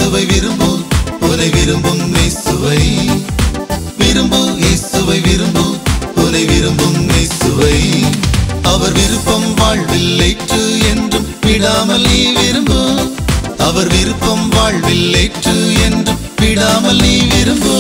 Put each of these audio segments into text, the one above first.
இயேசுவை விரும்பு உன்னை விரும்பும் இயேசுவை விரும்பு இயேசுவை விரும்பு உன்னை விரும்பும் இயேசுவை அவர் விருப்பம் வாழ்வில் ஏற்று என்றும் விடாமல் நீ விரும்பு அவர் விருப்பம் வாழ்வில் ஏற்று என்றும் விடாமல் நீ விரும்பு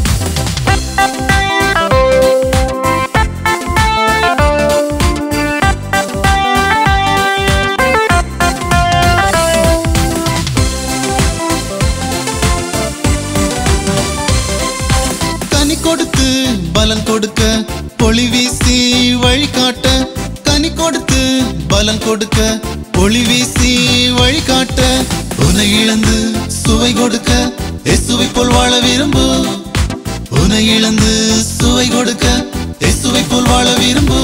கொடுத்து பலன் கொடுக்க ஒளி வீசி வழிகாட்ட கனி கொடுத்து பலன் கொடுக்க ஒளி வீசி வழிகாட்ட உன்னை இழந்து சுவை கொடுக்க இயேசுவை போல் வாழ விரும்பு உன்னை இழந்து சுவை கொடுக்க இயேசுவை போல் வாழ விரும்பு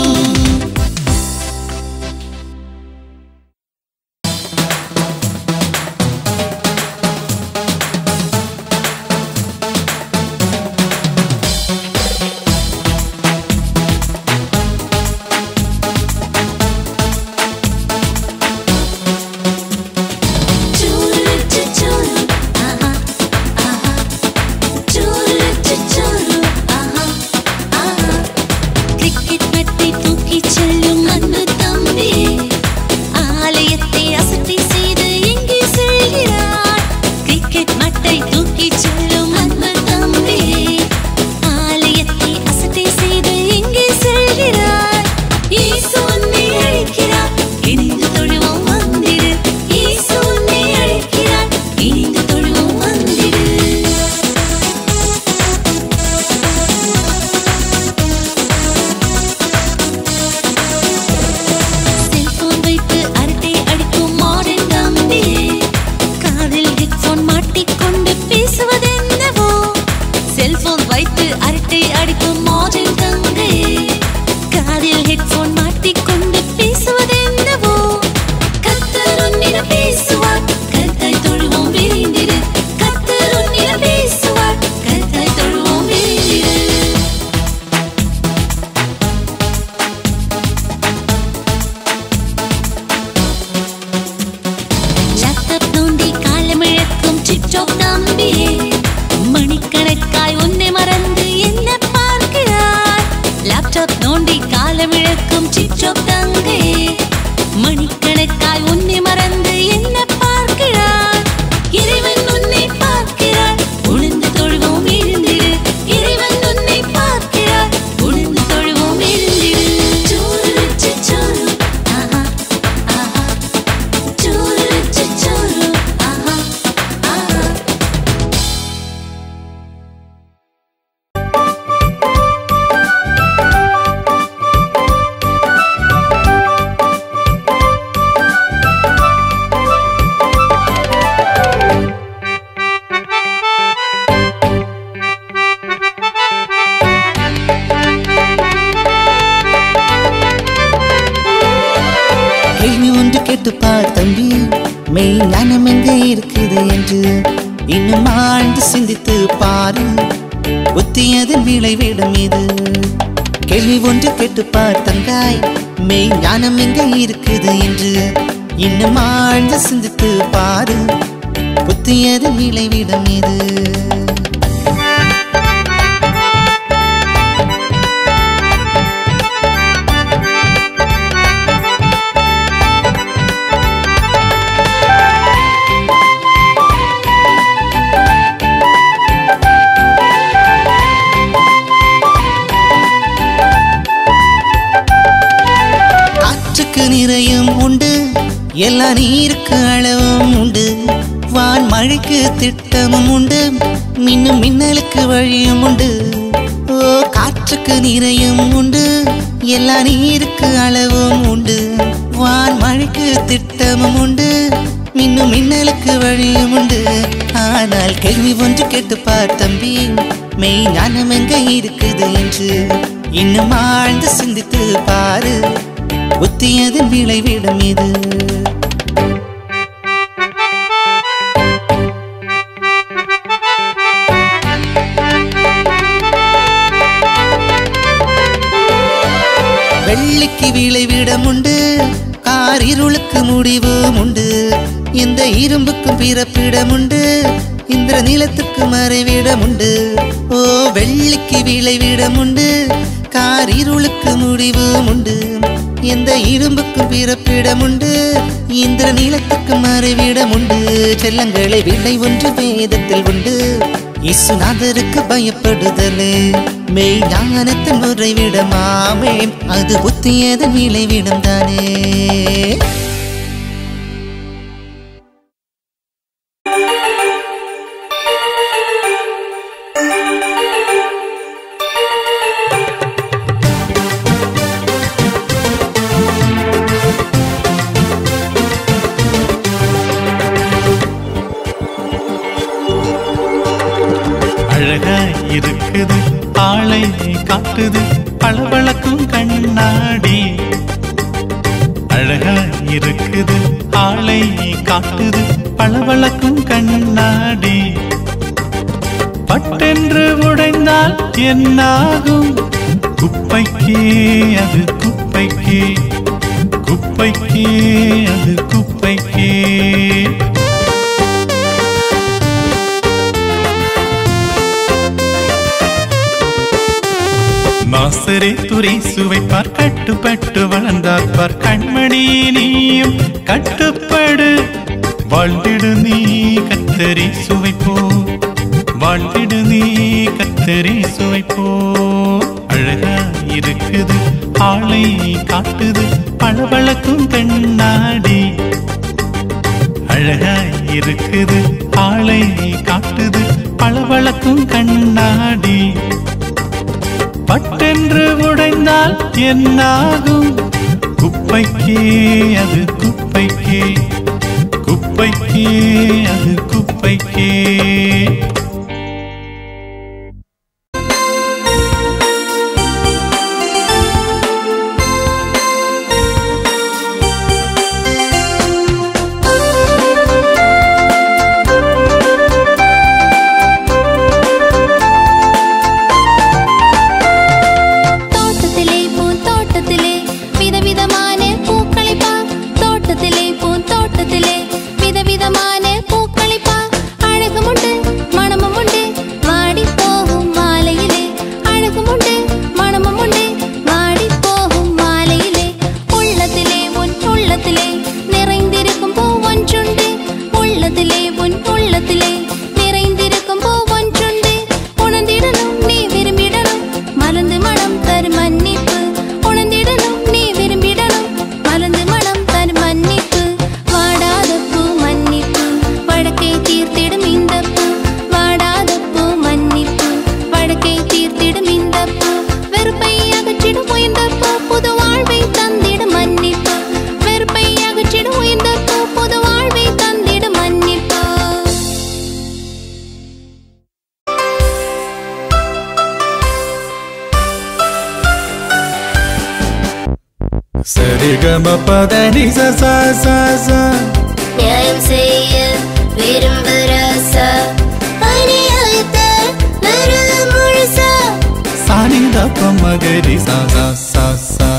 ஞானம் எங்க இருக்குது என்று இன்னும் ஆழ்ந்து சிந்தித்து பாரு புத்தியது விளைவிடம் இது நிறையும் உண்டு எல்லா நீருக்கு அளவும் உண்டு வான் மழைக்கு திட்டமும் உண்டு மின்னும் மின்னலுக்கு வழியும் உண்டு ஓ காற்றுக்கு நிறையும் உண்டு எல்லா நீருக்கு அளவும் உண்டு வான் மழைக்கு திட்டமும் உண்டு மின்னும் மின்னலுக்கு வழியும் உண்டு ஆனால் கேள்வி ஒன்று கேட்டுப்பார் தம்பி மெய் ஞானம் எங்க இருக்குது என்று இன்னும் ஆழ்ந்து சிந்தித்து பாரு புத்தியதன் விளைவிடம் இது வெள்ளிக்கு விளைவிடம் உண்டு கார் இருளுக்கு முடிவும் உண்டு இந்த இரும்புக்கும் பிறப்பிடம் உண்டு இந்திர நீலத்துக்கு மறைவிடம் உண்டு. ஓ வெள்ளிக்கு விளைவிடம் உண்டு. காரிருளுக்கு முடிவும் உண்டு. எந்த இரும்புக்கு பிறப்பிடம் உண்டு. இந்திர நீலத்துக்கு மறைவிடம் உண்டு. செல்லங்களை விலை ஒன்று வேதத்தில் உண்டு. இயேசுநாதருக்கு பயப்படுதலே மெய் ஞானத்தின் உறைவிடமாமே. அது புத்தியதன் விளைவிடம் தானே. இருக்குது ஆளை காட்டுது பளபளக்கும் கண்ணாடி. அழகா இருக்குது ஆளை காட்டுது பளபளக்கும் கண்ணாடி. பட்டென்று உடைந்தால் என்னாகும்? குப்பைக்கே அது குப்பைக்கே, குப்பைக்கே அது குப்பைக்கே. நாசரே துறை சுவைப்பார் கட்டுப்பட்டு வளர்ந்தார்பார். கண்மணி நீயும் கட்டுப்படு வாழ்ந்திடு நீ கத்தரி சுவைப்போ, வாழ்ந்திடு நீ கத்தரி சுவைப்போ. அழகா இருக்குது ஆளை காட்டுது பளபளக்கும் கண்ணாடி. அழகா இருக்குது ஆளை காட்டுது பளபளக்கும் கண்ணாடி. பட்டென்று உடைந்தால் என்னாகும்? குப்பைக்கே அது குப்பைக்கே, குப்பைக்கே அது குப்பைக்கே. சரிகம பதனி சா சா சா. நியாயம் செய்ய விரும்புற சா அநியாயத்தை வெறும் முழுசா. சானிதப்ப மகரி சா சா சா சா.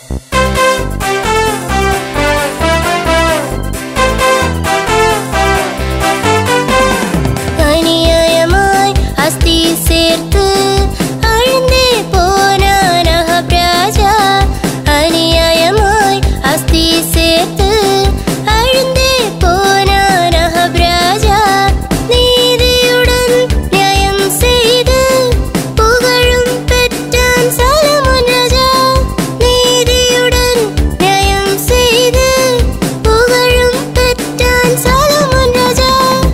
அநியாயமாய் அஸ்தி சேர்த்து அழிந்தே போனான் அகப்ராஜா. அநியாயமாய் அஸ்தி சேர்த்து அழிந்தே போனான் அகப்ராஜா. நீதியுடன் நியாயம் செய்து புகழும் பெற்றான் சாலமோன் ராஜா. நீதியுடன் நியாயம் செய்து புகழும் பெற்றான் சாலமோன் ராஜா.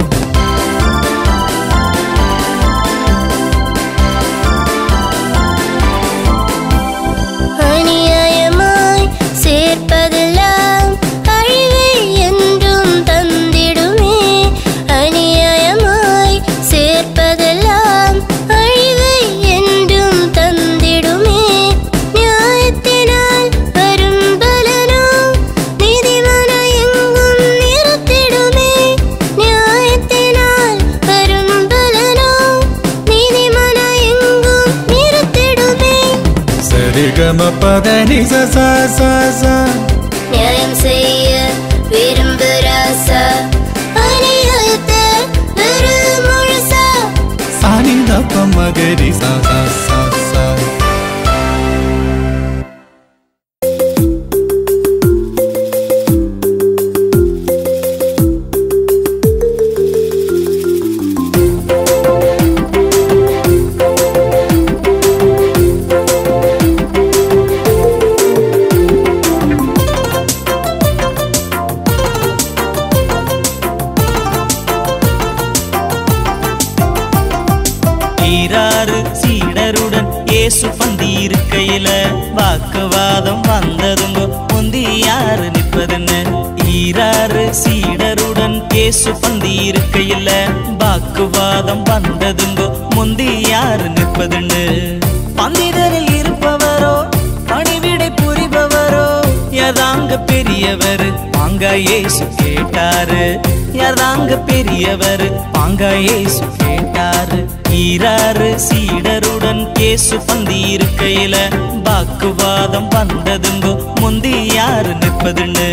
அநியாயமாய் சேர்ப்பதெல்லாம் அழிவை என்றும் தந்திடுமே. அநியாயமாய் சேர்ப்பதெல்லாம் அழிவை என்றும் தந்திடுமே. நியாயத்தினால் வரும் பலனோ நீதிமானை எங்கும் நிறுத்திடுமே. நியாயத்தினால் வரும் பலனோ நீதிமானை எங்கும் நிறுத்திடுமே. சரிகம பதனி சா சா சா சா. நியாயம் செய்ய விரும்புற சா அநியாயத்தை வெறும் இயேசு பந்தி இருக்கையில வாக்குவாதம் வந்ததுங்க முந்தி யாரு நிற்பதுன்னு ஈராறு சீடருடன் இயேசு பந்தி இருக்கையில வாக்குவாதம் வந்ததுங்க முந்தி யாரு நிற்பதுன்னு பந்திதரில் இருப்பவரோ பணிவிடை புரிபவரோ யார்தாங்க பெரியவர் பாங்க இயேசு கேட்டாரு யார்தாங்க பெரியவர் பாங்க இயேசு கேட்டாரு ஈராறு சீடருடன் இயேசு பந்தி இருக்கையில வாக்குவாதம் வந்ததுங்கோ முந்தி யாரு நிற்பதுன்னு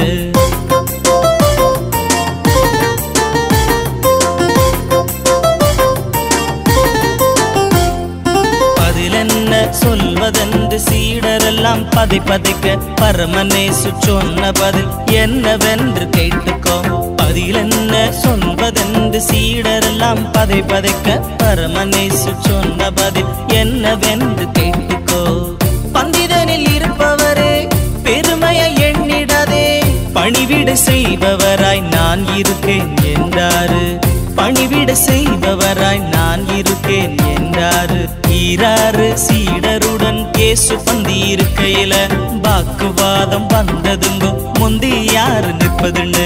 பதிலென்ன சொல்வதென்று சீடரெல்லாம் பதைக்க பரமனேசு சொன்ன பதில் என்னவென்று கேட்டுக்கோ பதிலென்ன சொல்வதென்று சீடரெல்லாம் பதைக்க பரமனேசு சொன்ன பதில் என்னவென்று கேட்டுக்கோ பந்திதனில் இருப்பவரே பெருமையை எண்ணிடாதே பணிவிட செய்பவராய் நான் இருக்கேன் என்றாரு பணிவிட செய்பவராய் நான் இருக்கேன் என்றாரு ஈராறு சீடருடன் இயேசு பந்தி இருக்கையில வாக்குவாதம் வந்ததுங்கோ முந்தி யாரு நிற்பதுன்னு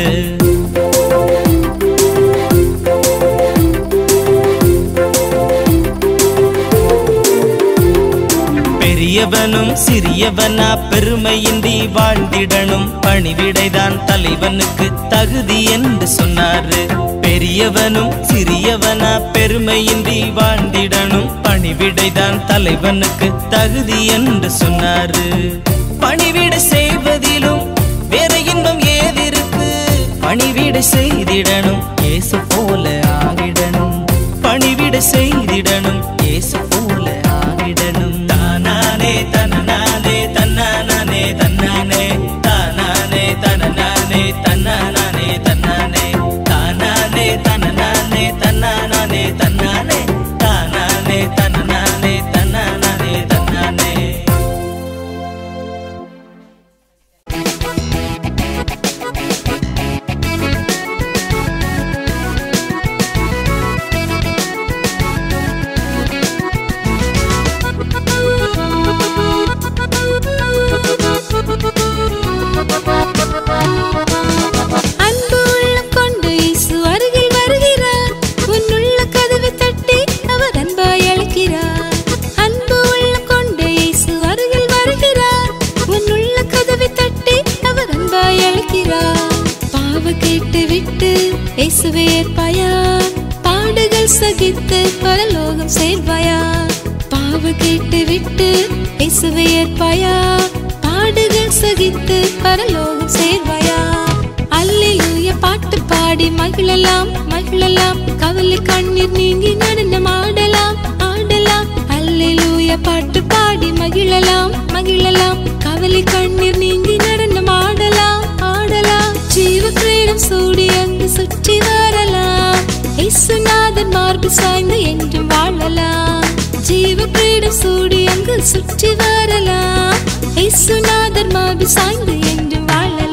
பெரியவனும் சிறியவனா பெருமையின்றி வாழ்ந்திடணும் பணிவிடைதான் தலைவனுக்கு தகுதி என்று சொன்னாரு பெரியவனும் சிறியவனா பெருமையின்றி வாழ்ந்திடணும் பணிவிடைதான் தலைவனுக்கு தகுதி என்று சொன்னாரு பணிவிட செய்வதிலும் வேற இன்பம் ஏதிருக்கு பணிவிட செய்திடணும் இயேசு போல ஆகிடணும் பணிவிட செய்திடணும் இயேசு போல ஆகிடணும் தானானே தன்னானே தன்னானே தன்னானே தானானே தன்னானே தன்னானே தன்னானே தானானே தன்னானே தன்னானே தன்னானே தானானே தன்னானே தன்னானே தன்னானே சகித்து பரலோகம் சேர்வாயா பாவ கேட்டு விட்டு இயேசுவை ஏற்பாயா பாடுகள் சகித்து பரலோகம் சேர்வாயா அல்லேலூயா பாட்டு பாடி மகிழலாம் மகிழலாம் கவலை கண்ணீர் நீங்கி நடனம் ஆடலாம் ஆடலாம் அல்லேலூயா பாட்டு பாடி மகிழலாம் மகிழலாம் கவலை கண்ணீர் நீங்கி நடனம் ஆடலாம் ஆடலாம் ஜீவ கிரீடம் சூடி அங்கு சுற்றி வரலாம் இயேசுநாதன் மார்பு சாய்ந்து என்றும் வாழலாம் ஜீவ கிரீடம் சூடி அங்கு சுற்றி வரலாம் இயேசுநாதன் மார்பு சாய்ந்து என்றும் வாழலாம்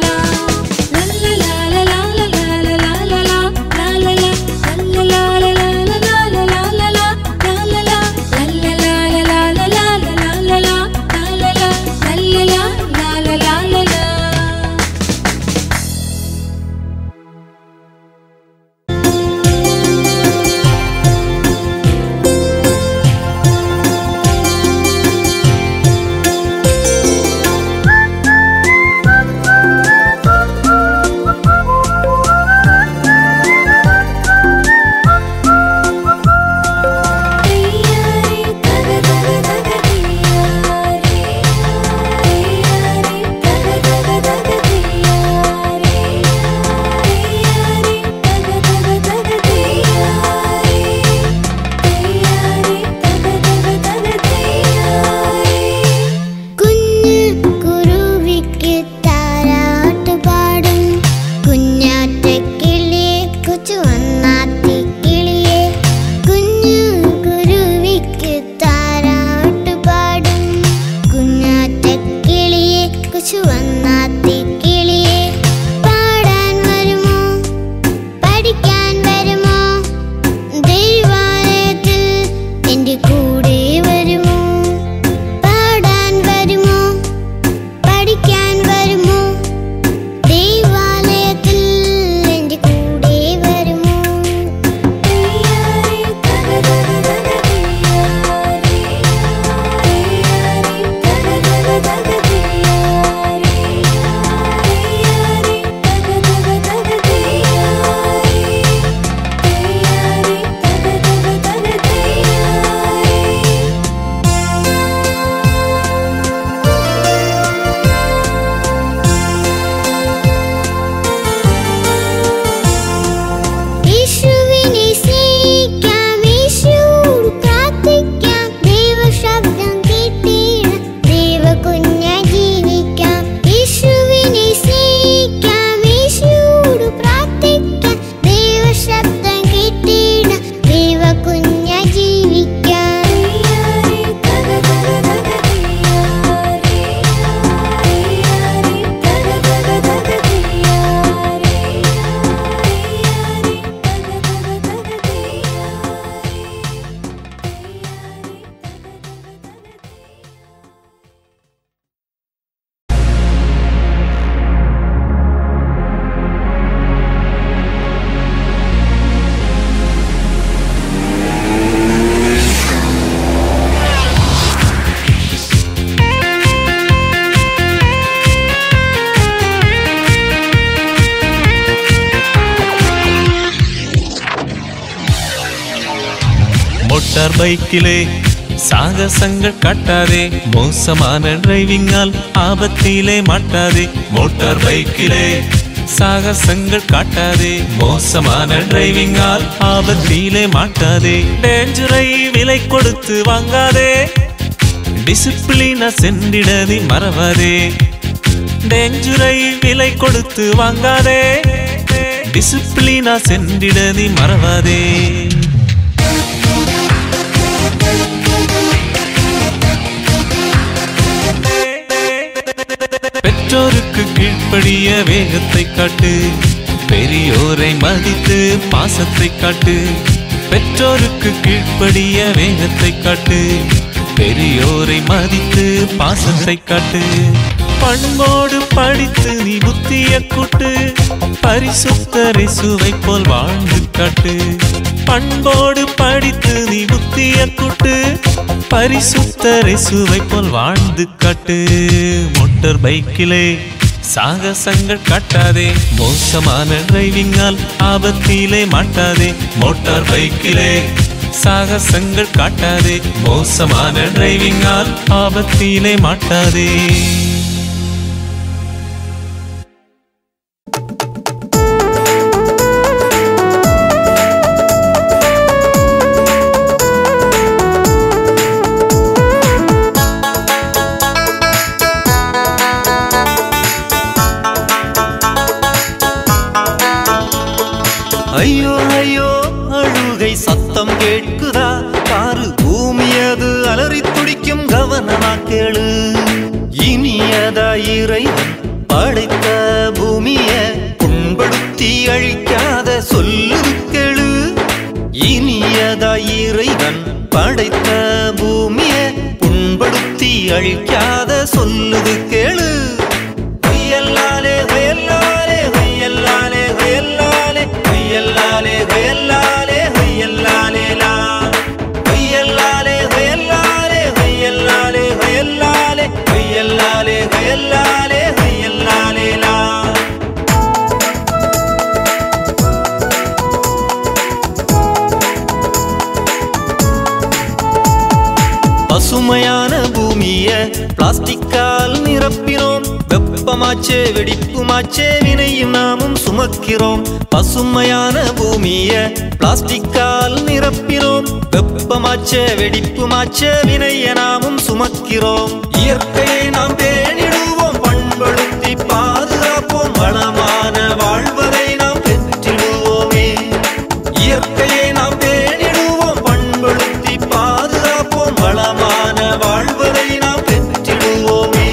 மோட்டார் பைக்கிலே சாகசங்கள் காட்டாதே மோசமான டிரைவிங்கால் ஆபத்திலே மாட்டாதே மோட்டார் பைக்கிலே சாகசங்கள் காட்டாதே மோசமான டிரைவிங்கால் ஆபத்திலே மாட்டாதே டேஞ்சரை விலை கொடுத்து வாங்காதே டிசிப்ளினா சென்றிடதி மறவாதே டேஞ்சரை விலை கொடுத்து வாங்காதே டிசிப்ளினா சென்றிடதி மறவாதே பெற்றோருக்கு கீழ்ப்படிய வேகத்தை காட்டு பெரியோரை மதித்து பாசத்தை காட்டு பெற்றோருக்கு கீழ்ப்படிய வேகத்தை காட்டு பெரியோரை மதித்து பாசத்தை காட்டு பண்போடு படித்து நீ புத்திய கூட்டு பரிசுத்தரை சுவை போல் வாழ்ந்து காட்டு பண்போடு படித்து நீ புத்திய கூட்டு பரிசுத்தரை சுவை போல் வாழ்ந்து காட்டு மோட்டார் பைக்கிலே சாகசங்கள் காட்டாதே மோசமான டிரைவிங்கால் ஆபத்திலே மாட்டாதே மோட்டார் பைக்கிலே சாகசங்கள் காட்டாதே மோசமான டிரைவிங்கால் ஆபத்திலே மாட்டாதே ஐயோ ஐயோ அழுகை சத்தம் கேட்குதா காரு பூமியது அலறி துடிக்கும் கவனமா கேளு இனியதா இறைவன் படைத்த பூமிய புண்படுத்தி அழிக்காத சொல்லுது கேளு இனியதா இறைவன் படைத்த பூமிய புண்படுத்தி அழிக்காத சொல்லுது கேளு ஹொய்யல்லாலே ஹொய்யல்லாலே ஹொய்யல்லாலே ஹொய்யல்லாலே ஹொய்யல்லாலே ஹொய்யல்லாலே ஹொய்யல்லாலே லா ஹொய்யல்லாலே ஹொய்யல்லாலே ஹொய்யல்லாலே ஹொய்யல்லாலே ஹொய்யல்லாலே ஹொய்யல்லாலே ஹொய்யல்லாலே லா பசுமையான பூமிய பிளாஸ்டிக்கால் நிரப்பினோம் வெப்பமாச்சே வெடிப்புமாச்சே வினையும் நாமும் சுமக்கிறோம் பசுமையான பூமிய பிளாஸ்டிக்கால் நிரப்பினோம் வெப்பமாச்சே வெடிப்புமாச்சே வினைய நாமும் சுமக்கிறோம் இயற்கையை நாம் பேணிடுவோம் பண்படுத்தி பாதுகாப்போம் வளமான வாழ்வதை நாம் பெற்றிடுவோமே இயற்கையை நாம் பேணிடுவோம் பண்படுத்தி பாதுகாப்போம் வளமான வாழ்வதை நாம் பெற்றிடுவோமே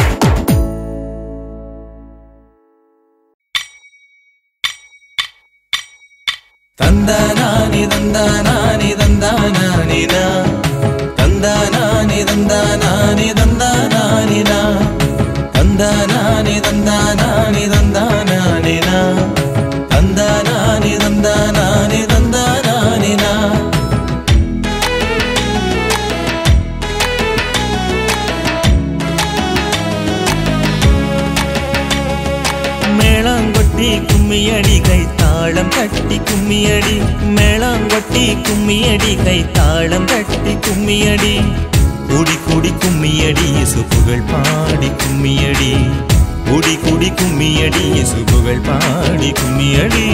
தந்தானானி தந்தானானி தந்தானானினா தந்தானானி தந்தானானி தந்தானானினா தந்தானானி தந்தானானி தந்தானானினா தந்தானானி தந்தானானி தந்தானானினா மேளங்கொட்டி கும்மியடி கைத்தாளம் தட்டி கும்மியடி மேளங்கொட்டி கும்மியடி கைத்தாளம் தட்டி கும்மியடி குடி குடி கும்மியடி இயேசு புகழ் பாடி கும்மியடி குடி குடி கும்மியடி இயேசு புகழ் பாடி கும்மியடி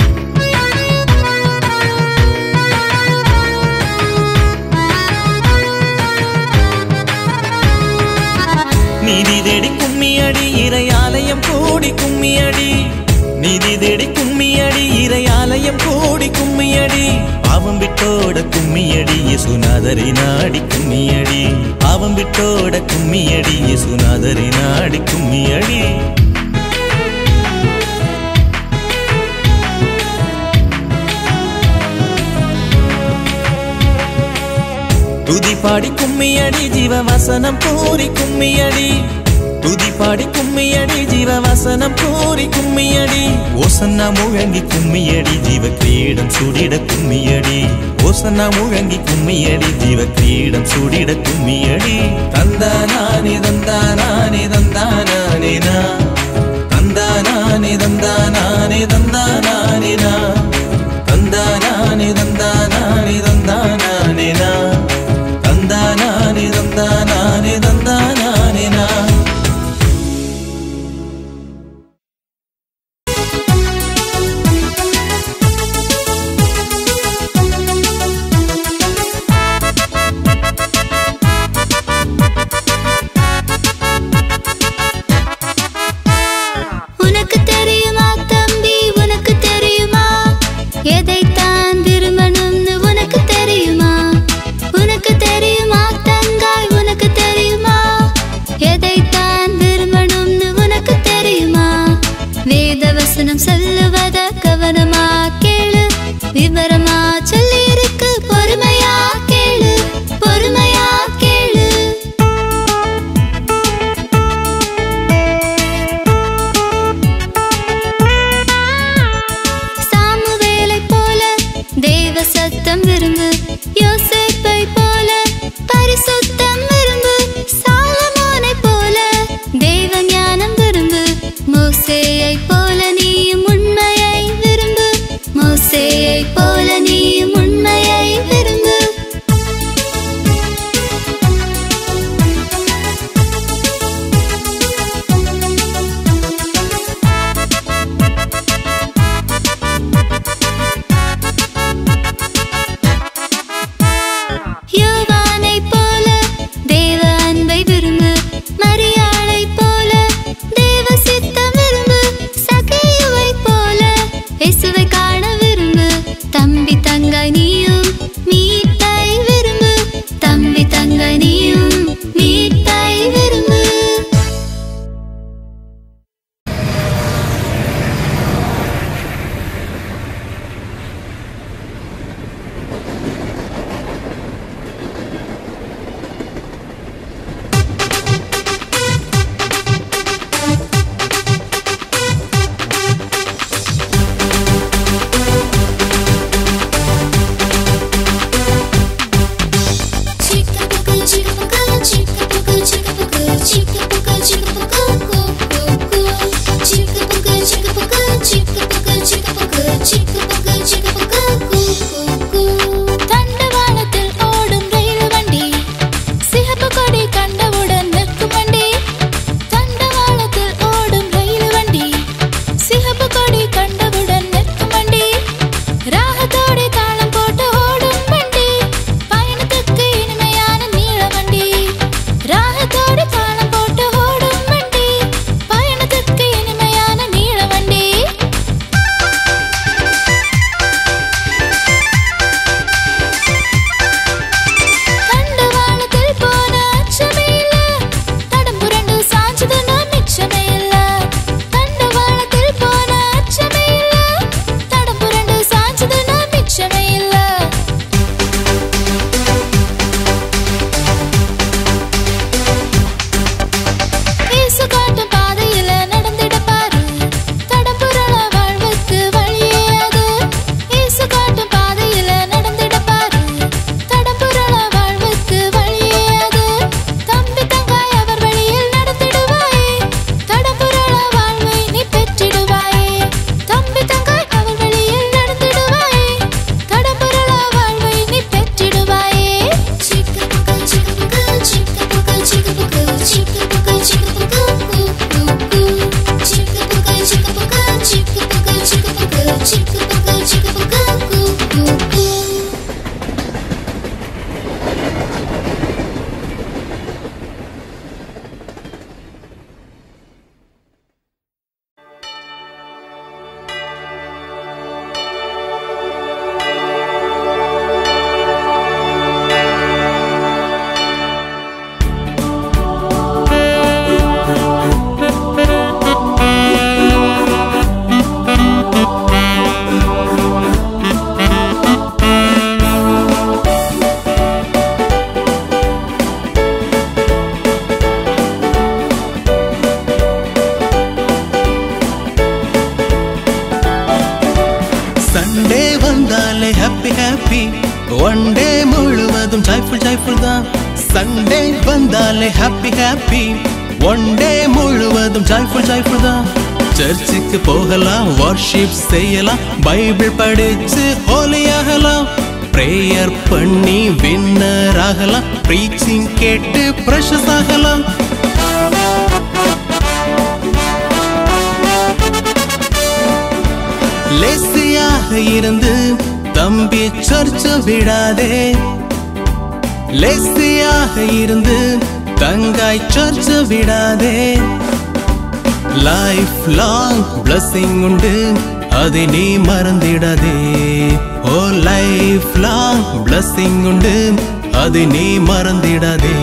நீதி தேடி கும்மியடி இறையாலயம் கூடி கும்மியடி நீதி தேடி கும்மியடி இறையாலயம் கூடி கும்மியடி பாவம் விட்டோட கும்மியடி இயேசுநாதரை நாடி கும்மியடி பாவம் விட்டோட கும்மியடி இயேசுநாதரை நாடி கும்மியடி துதி பாடி கும்மியடி ஜீவவசனம் கூறி கும்மியடி துதி பாடி கும்மியடி ஜீவவசனம் கூறி கும்மியடி ஓசன்னா முழங்கி கும்மியடி ஜீவ கிரீடம் சூடிட கும்மியடி ஓசன்னா முழங்கி கும்மியடி ஜீவ கிரீடம் சூடிட கும்மியடி தந்தானானி தந்தானானி தந்தானானினா தந்தானானி தந்தானானி தந்தானானினா தந்தானானி தந்தானானி தந்தானானினா ஒன் டே முழுவதும் ஜாய்ஃபுல் ஜாய்ஃபுல் தான், சண்டே வந்தாலே ஹாப்பி ஹாப்பி. ஒன் டே முழுவதும் ஜாய்ஃபுல் ஜாய்ஃபுல் தான். சர்ச்சுக்கு போகலாம், வர்ஷிப் செய்யலாம், பைபிள் படிச்சு ஹோலியாகலாம், பிரேயர் பண்ணி வின்னர் ஆகலாம், ப்ரீச்சிங் கேட்டு பிரஷஸ் ஆகலாம். லேசியாக இருந்து தம்பி சர்ச்சு விடாதே, லேசியாக இருந்து தங்காய் சர்ச்சு விடாதே. லைஃப் லாங் பிளஸிங் உண்டு, அதை நீ மறந்திடாதே. ஓ லைஃப் லாங் பிளஸிங் உண்டு, அதை நீ மறந்திடாதே.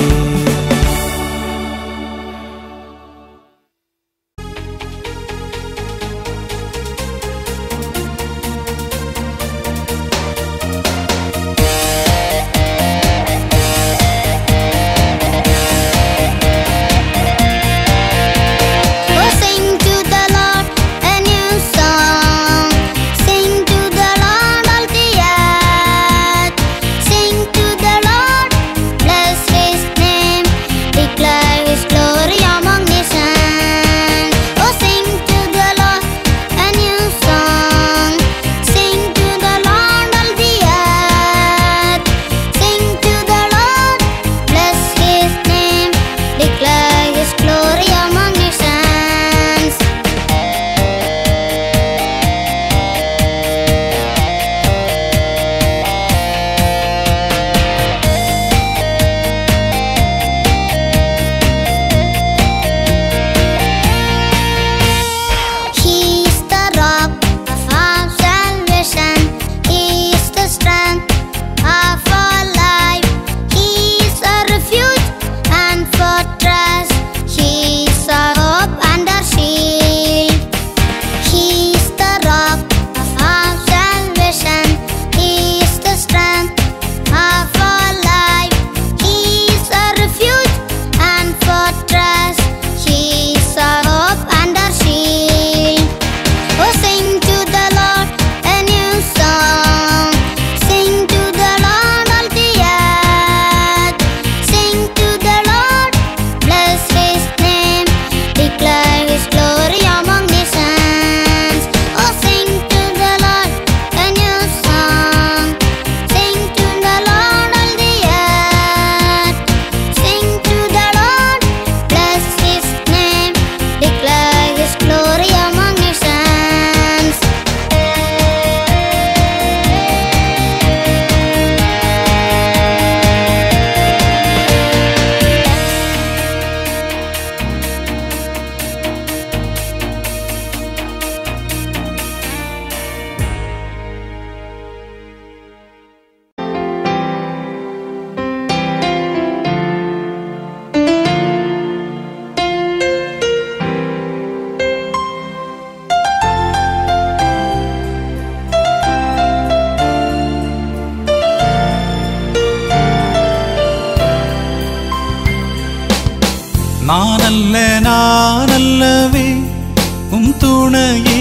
நானல்லவே உம் துணையே,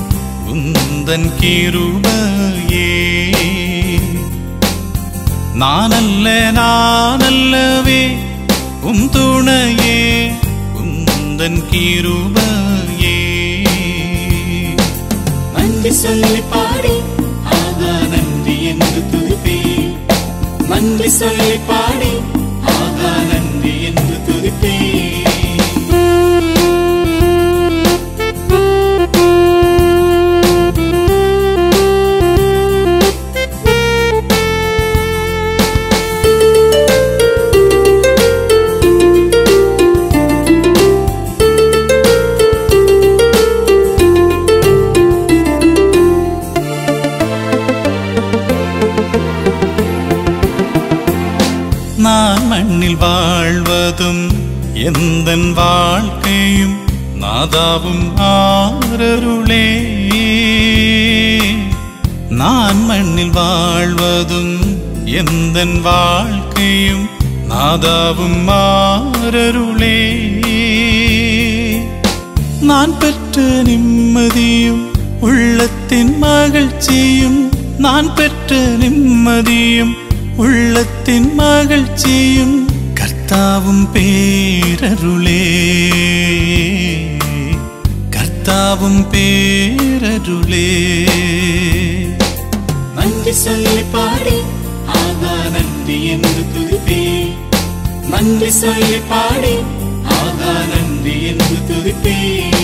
உந்தன் கிருபையே. நானல்லவே உம் துணையே, உந்தன் கிருபையே. நன்றி சொல்லி பாடி ஆகா நன்றி என்று துதிப்பே, நன்றி சொல்லி பாடி ஆகா நன்றி என்று துதிப்பே. நான் மண்ணில் வாழ்வதும் எந்தன் வாழ்க்கையும் நாதாவும் ஆரருளே. நான் மண்ணில் வாழ்வதும் எந்தன் வாழ்க்கையும் நாதாவும் ஆரருளே. நான் பெற்ற நிம்மதியும் உள்ளத்தின் மகிழ்ச்சியும் நான் பெற்ற நிம்மதியும் உள்ளத்தின் மகிழ்ச்சியும் கர்த்தாவும் பேரருளே, கர்த்தாவும் பேரருளே. நன்றி சொல்லி பாடி ஆகா நன்றி என்று துதிப்பே, நன்றி சொல்லி பாடி ஆகா நன்றி என்று துதிப்பே.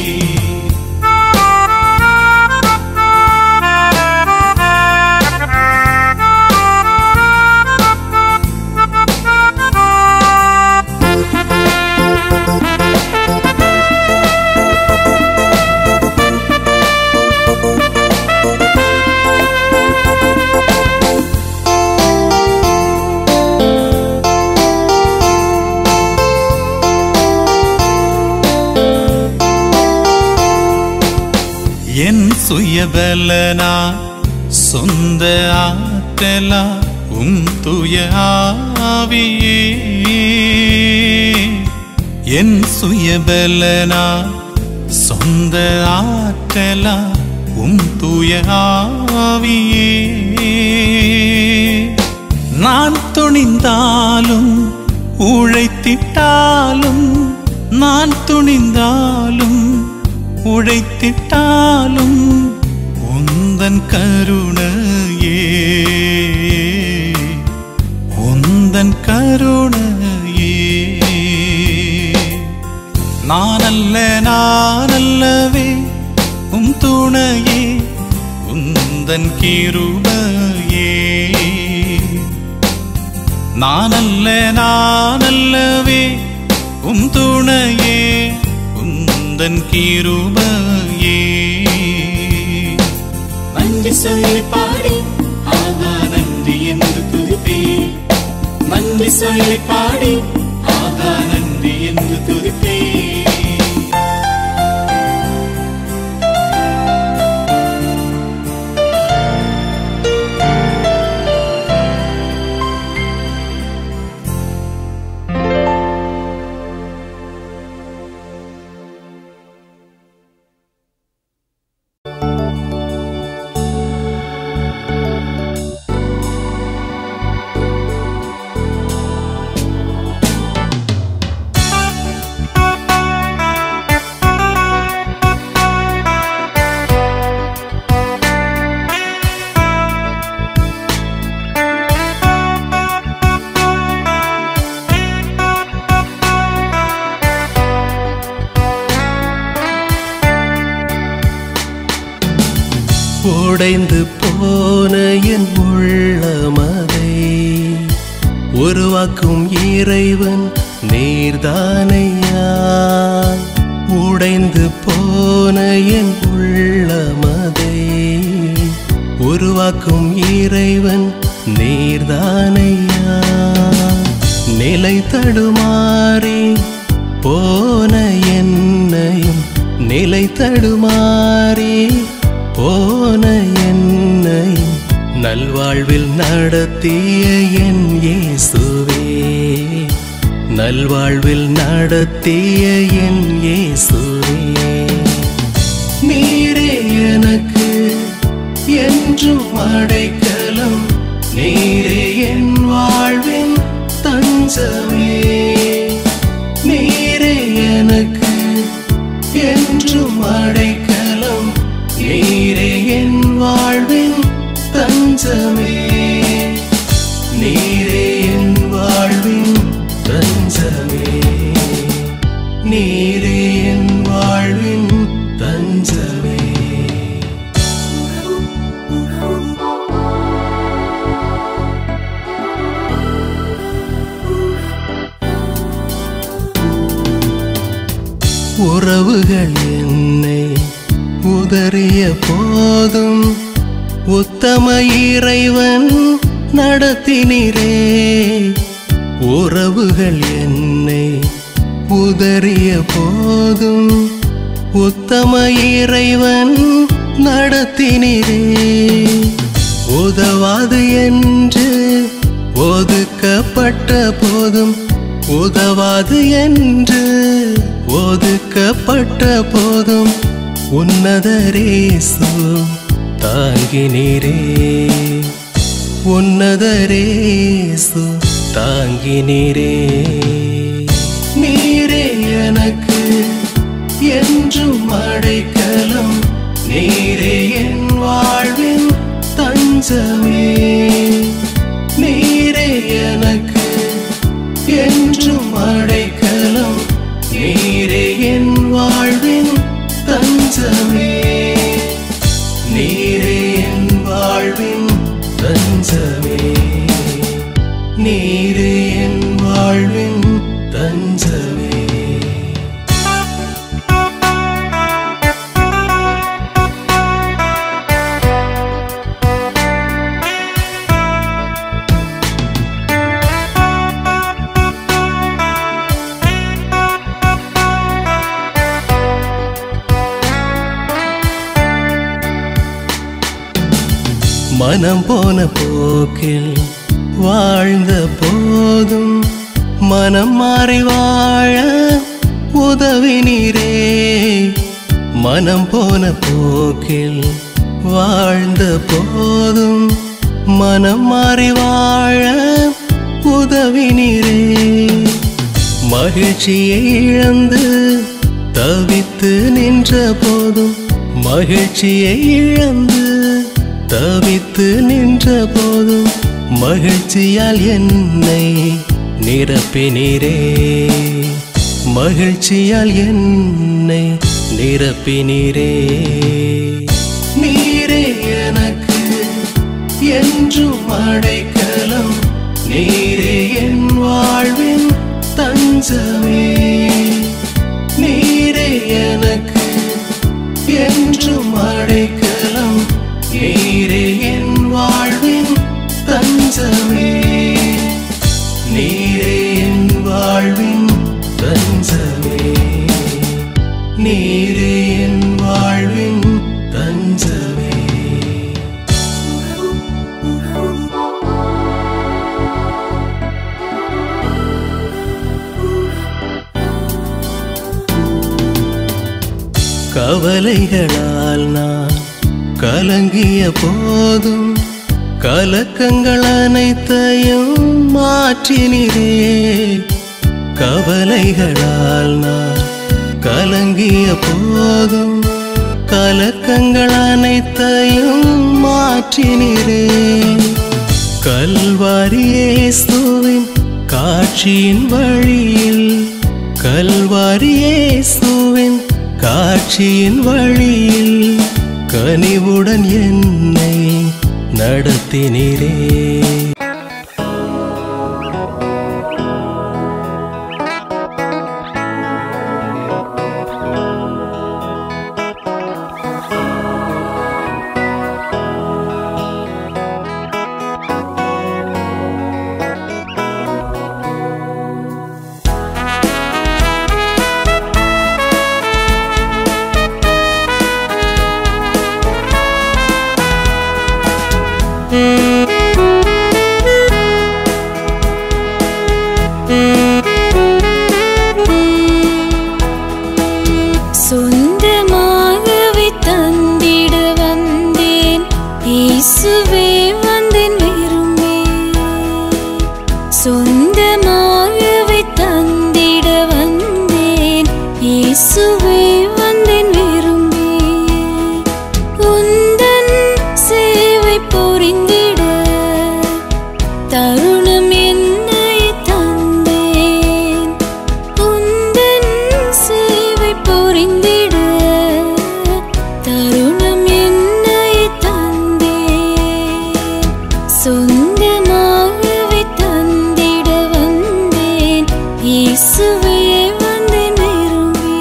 என் சுயபலனா சொந்த ஆற்றலா உம் தூய ஆவியே, என் சுயபலனா சொந்த ஆற்றலா உம் தூய ஆவியே. நான் துணிந்தாலும் உழைத்திட்டாலும், நான் துணிந்தாலும் உழைத்திட்டாலும் உந்தன் கருணையே, உந்தன் கருணையே. நானல்லவே உம் துணையே, உந்தன் கிருபையே. நானல்லவே உம் துணையே, உந்தன் கிருபையே. நன்றி சொல்லி பாடி ஆகா நன்றி என்று துதிப்பே, நன்றி சொல்லி பாடி ஆகா நன்றி என்று துதிப்பே. உடைந்து போன என் உள்ளமதை உருவாக்கும் இறைவன் நீர்தானையா. உடைந்து போன என் உள்ளமதை உருவாக்கும் இறைவன் நீர்தானையா. நிலை தடுமாறி போன என்னையும், நிலை தடுமாறி போன என்னையும் நல்வாழ்வில் நடத்திய என் இயேசுவே, நல்வாழ்வில் நடத்திய என் இயேசுவே. நீரே எனக்கு என்றும் அடைக்கலம், நீரே என் வாழ்வின் தஞ்சமே. நீரே எனக்கு என்றும் அடைக்கலம், நீரே என் வாழ்வின் தஞ்சமே. நீரே என் வாழ்வின் தஞ்சமே, நீரே என் வாழ்வின் தஞ்சமே. உறவுகள் என்னை உதறிய போதும் உத்தம இறைவன் நடத்தினீரே. உறவுகள் என்னை உதறிய போதும் உத்தம இறைவன் நடத்தினீரே. உதவாது என்று ஒதுக்கப்பட்ட போதும், உதவாது என்று ஒதுக்கப்பட்ட போதும் உன்னதரேசு தாங்கினீரே உன்னதரேசு தாங்கினீரே நீரே எனக்கு என்றும் அடைக்கலம் நீரே என் வாழ்வின் தஞ்சமே நீரே எனக்கு என்றும் அடைக்கலம் நீரே என் வாழ்வின் தஞ்சமே நீரே என் வாழ்வின் தஞ்சமே நீரே என் வாழ்வின் தஞ்சமே மனம் போன போக்கில் வாழ்ந்த போதும் மனம் மாறி வாழ உதவினீரே மனம் போன போக்கில் வாழ்ந்த போதும் மனம் மாறி வாழ உதவினீரே மகிழ்ச்சியை இழந்து தவித்து நின்ற போதும் மகிழ்ச்சியை இழந்து தவித்து நின்ற போதும் மகிழ்ச்சியால் என்னை நிரப்பினீரே மகிழ்ச்சியால் என்னை நிரப்பினீரே நீரே எனக்கு என்றும் அடைக்கலம் நீரே என் வாழ்வின் தஞ்சமே நீரே எனக்கு என்றும் அடைக்கலம் நீரே என் வாழ்வின் தஞ்சமே நீரே என் வாழ்வின் தஞ்சமே நீரே என் வாழ்வின் தஞ்சமே கவலைகளால் நான் கலங்கிய போதும் கலக்கங்கள் அனைத்தையும் மாற்றினீரே கவலைகளால் நான் கலங்கிய போதும் கலக்கங்கள் அனைத்தையும் மாற்றினீரே கல்வாரி இயேசுவின் காட்சியின் வழியில் கல்வாரி இயேசுவின் காட்சியின் வழியில் கனிவுடன் என்னை நடத்தினீரே சொந்தமாகவே தந்திட வந்தேன் இயேசுவே வந்தேன் விரும்பி சொந்தமாகவே தந்திட வந்தேன் இயேசுவே வந்தேன் விரும்பி உந்தன் சேவை புரிந்திட தருணம் என்னை தந்தேன் உந்தன் சேவை புரிந்திட தருணம் என்னை தந்தேன் சொந்தமாகவே தந்திட வந்தேன் இயேசுவே வந்தேன் விரும்பி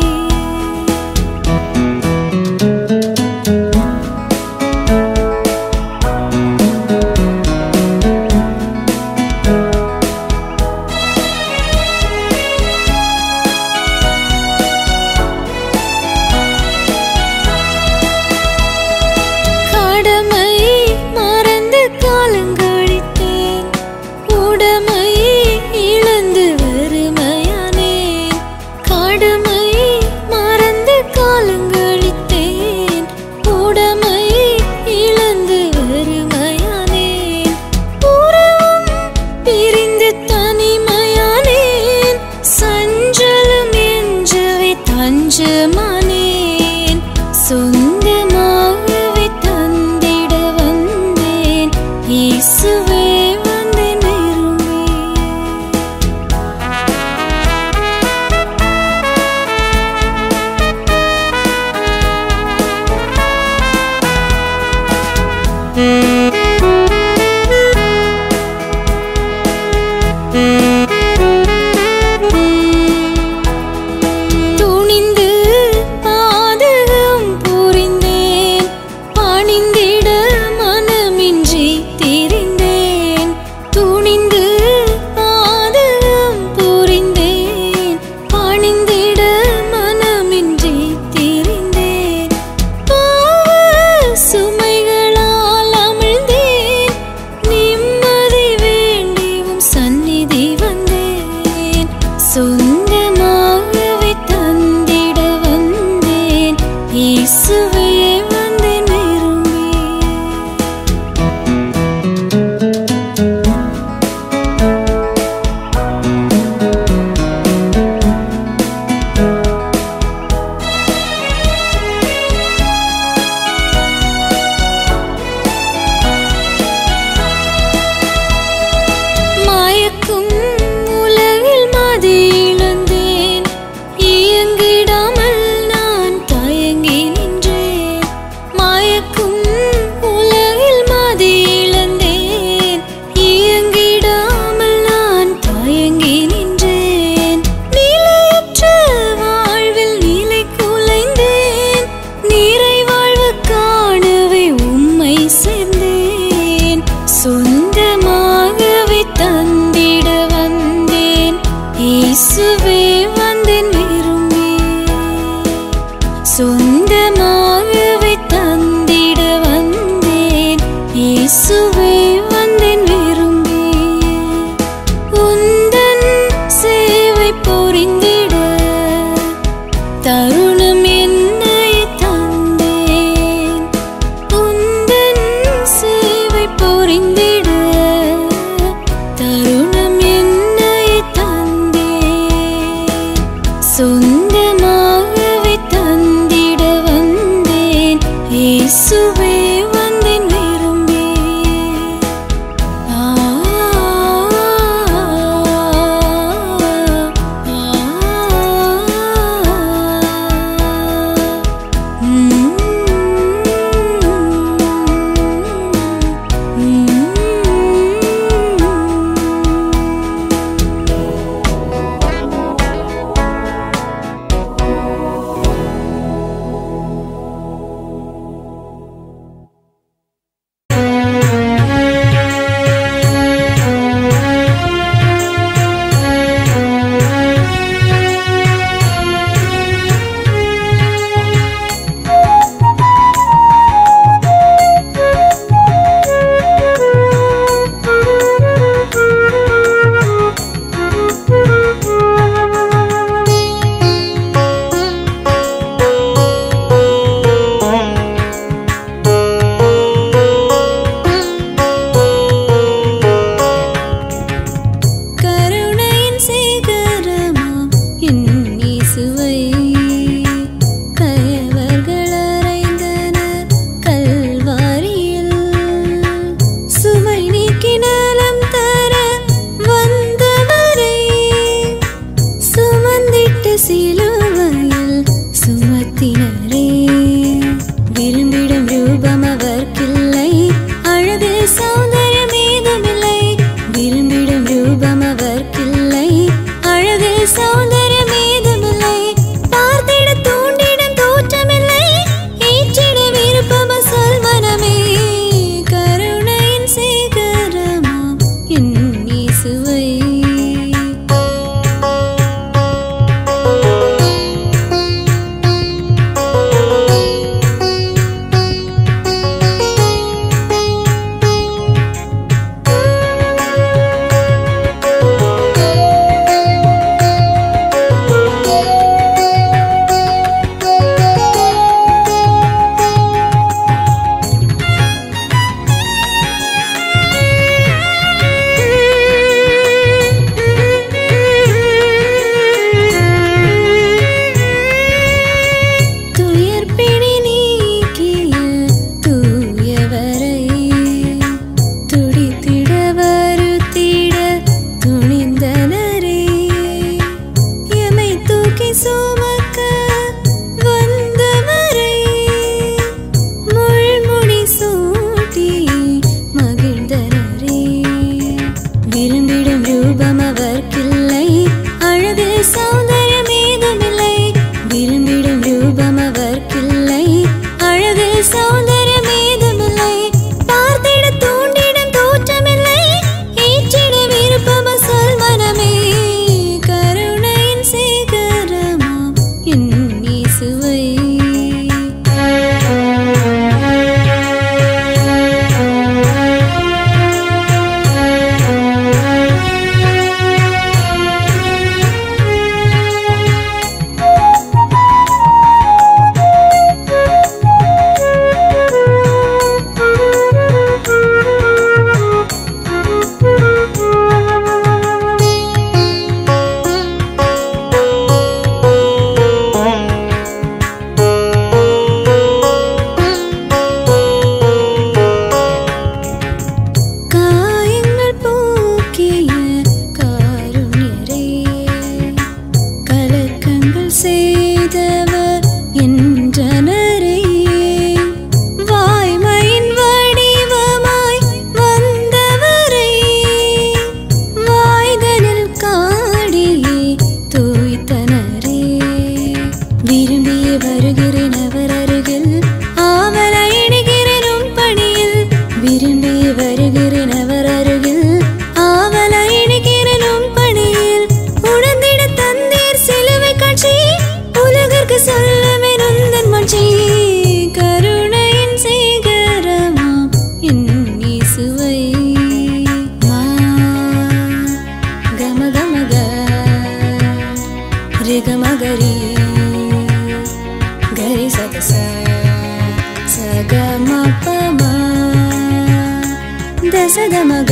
சத மக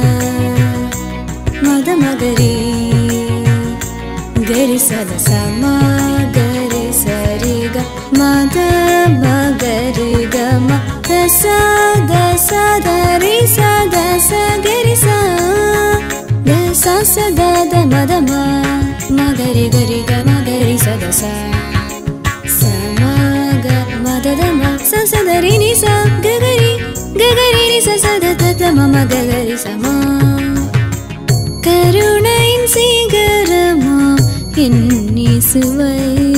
மத மகரி கரி சத சம கரி சரி க மத மகரி க ம தச தச தரி சத ச கரி ச தச சத த மத ம மகரி கரி க மகரி சத ச சம க மத த ம ச சதரி நி ச ககரி ககரி நி ச சத த மம ககரி சம கருணையின் சீகரமா என்னி சுவை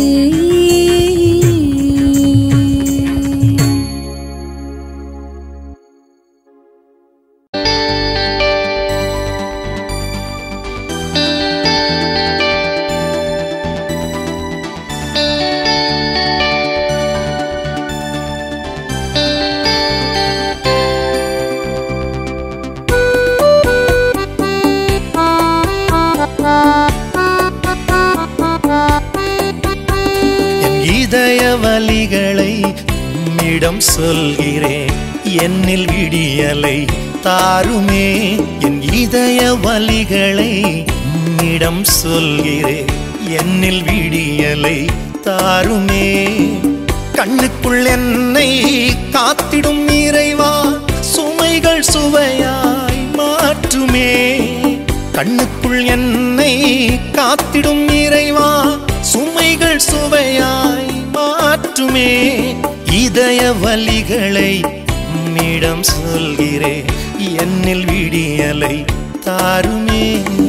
வலிகளை உம்மிடம் சொல்கிறேன் என்னில் விடியலை தாருமே என் இதய வலிகளை உம்மிடம் சொல்கிறேன் என்னில் விடியலை தாருமே கண்ணுக்குள் என்னை காத்திடும் இறைவா சுமைகள் சுவையாய் மாற்றுமே கண்ணுக்குள் என்னை காத்திடும் இறைவா சுமைகள் சுவையாய் மாற்றுமே இதய வலிகளை உம்மிடம் சொல்கிறேன் என்னில் விடியலை தாருமே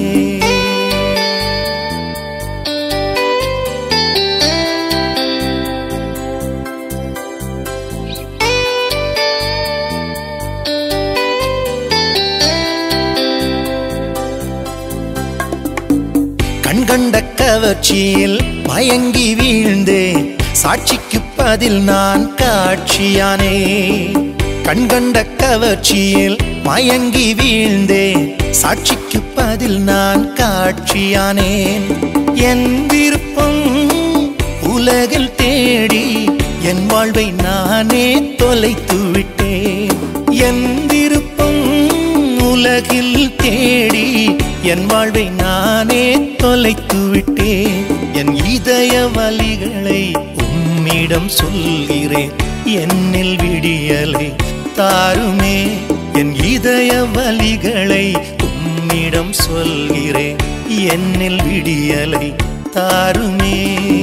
கண்கண்ட கவர்ச்சியில் மயங்கி வீழ்ந்தேன் சாட்சிக்கு பதில் நான் காட்சியானே கண்கண்ட கவர்ச்சியில் மயங்கி வீழ்ந்தேன் சாட்சிக்கு பதில் நான் காட்சியானேன் என் விருப்பம் உலகில் தேடி என் வாழ்வை நானே தொலைத்து விட்டேன் என் விருப்பம் உலகில் தேடி என் வாழ்வை நானே தொலைத்து விட்டேன் என் இதய வலிகளை உம்மிடம் சொல்கிறேன் என்னில் விடியலை தாருமே என் இதய வலிகளை உம்மிடம் சொல்கிறேன் என்னில் விடியலை தாருமே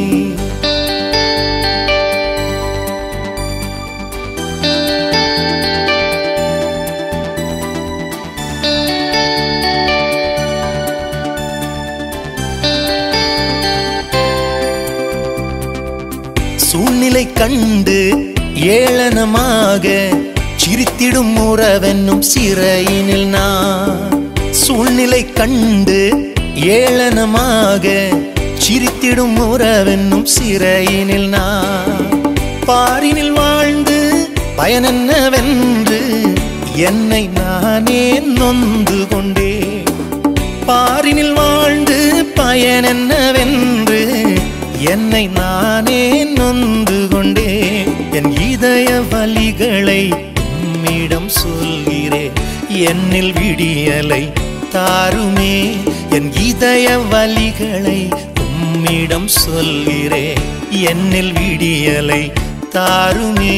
சூழ்நிலை கண்டு ஏளனமாக சிரித்திடும் உறவென்னும் சிறையினில் நான் சூழ்நிலை கண்டு ஏளனமாக சிரித்திடும் உறவென்னும் சிறையினில் நான் பாரினில் வாழ்ந்து பயனென்னவென்று என்னை நானே நொந்து கொண்டேன் பாரினில் வாழ்ந்து பயனென்னவென்று என்னை நானே நொந்து கொண்டேன் என் இதய வலிகளை உம்மிடம் சொல்கிறேன் என்னில் விடியலை தாருமே என் இதய வலிகளை உம்மிடம் சொல்கிறேன் என்னில் விடியலை தாருமே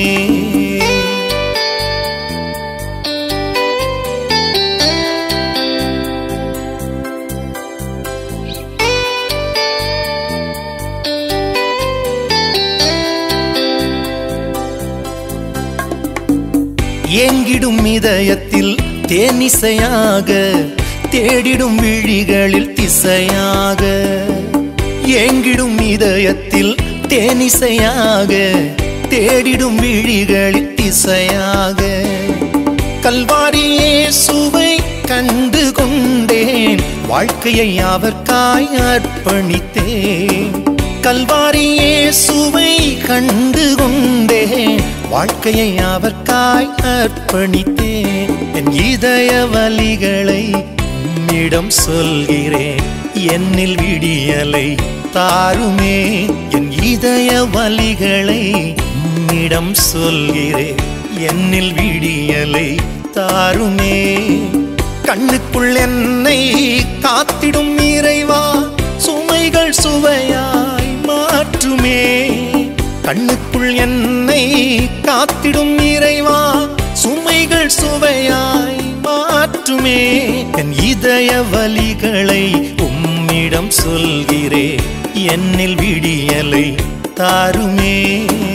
ஏங்கிடும் இதயத்தில் தேனிசையாக தேடிடும் விழிகளில் திசையாக ஏங்கிடும் இதயத்தில் தேனிசையாக தேடிடும் விழிகளில் திசையாக கல்வாரி இயேசுவை கண்டு கொண்டேன் வாழ்க்கையை அவர்க்காய் அர்ப்பணித்தேன் கல்வாரி இயேசுவை கண்டு கொண்டேன் வாழ்க்கையை அவர்க்காய் அர்ப்பணித்தேன் என் இதய வலிகளை உம்மிடம் சொல்கிறேன் என்னில் விடியலை தாருமே என் இதய வலிகளை உம்மிடம் சொல்கிறேன் என்னில் விடியலை தாருமே. கண்ணுக்குள் என்னை காத்திடும் இறைவா சுமைகள் சுவையாய் மாற்றுமே. கண்ணுக்குள் என்னை காத்திடும் இறைவா சுமைகள் சுவையாய் மாற்றுமே. என் இதய வலிகளை உம்மிடம் சொல்கிறே என்னில் விடியலை தாருமே.